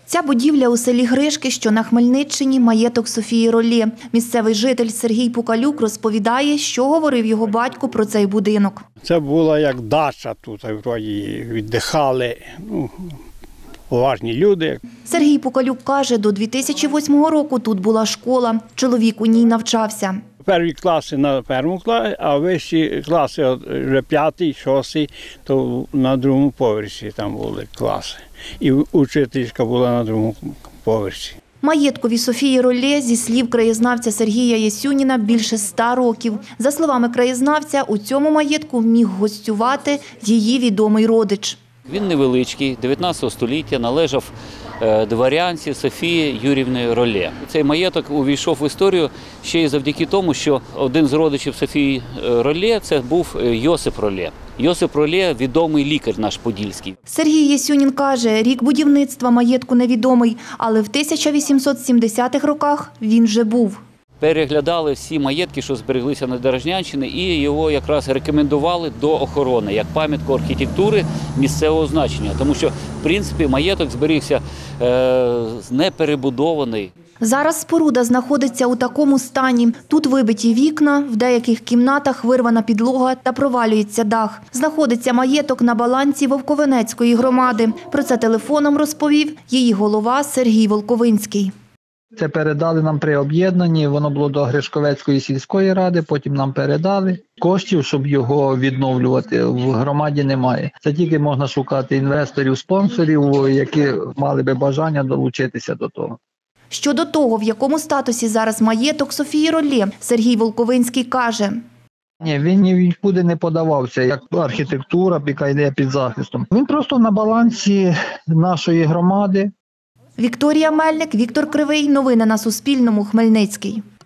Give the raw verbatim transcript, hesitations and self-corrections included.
Ця будівля у селі Гришки, що на Хмельниччині, маєток Софії Ролє. Місцевий житель Сергій Пукалюк розповідає, що говорив його батько про цей будинок. Це була як дача тут, вроді віддихали, ну, поважні люди. Сергій Пукалюк каже, до дві тисячі восьмого року тут була школа. Чоловік у ній навчався. Перві класи на першому класі, а вищі класи, от вже п'ятий, шостий, то на другому поверсі там були класи. І учительська була на другому поверсі. Маєткові Софії Ролє, зі слів краєзнавця Сергія Ясюніна, більше ста років. За словами краєзнавця, у цьому маєтку міг гостювати її відомий родич. Він невеличкий, дев'ятнадцятого століття, належав дворянці Софії Юріївни Ролє. Цей маєток увійшов в історію ще й завдяки тому, що один з родичів Софії Ролє – це був Йосип Ролє. Йосип Ролє – відомий лікар наш подільський. Сергій Ясюнін каже, рік будівництва маєтку невідомий, але в тисяча вісімсот сімдесятих роках він вже був. Переглядали всі маєтки, що збереглися на Дорожнянщині, і його якраз рекомендували до охорони, як пам'ятку архітектури місцевого значення. Тому що, в принципі, маєток зберігся е, неперебудований. Зараз споруда знаходиться у такому стані. Тут вибиті вікна, в деяких кімнатах вирвана підлога та провалюється дах. Знаходиться маєток на балансі Вовковенецької громади. Про це телефоном розповів її голова Сергій Волковинський. Це передали нам при об'єднанні, воно було до Гришковецької сільської ради, потім нам передали. Коштів, щоб його відновлювати, в громаді немає. Це тільки можна шукати інвесторів, спонсорів, які мали би бажання долучитися до того. Щодо того, в якому статусі зараз маєток Софії Ролє, Сергій Волковинський каже. Ні, він нікуди не подавався, як архітектура, яка йде під захистом. Він просто на балансі нашої громади. Вікторія Мельник, Віктор Кривий. Новини на Суспільному. Хмельницький.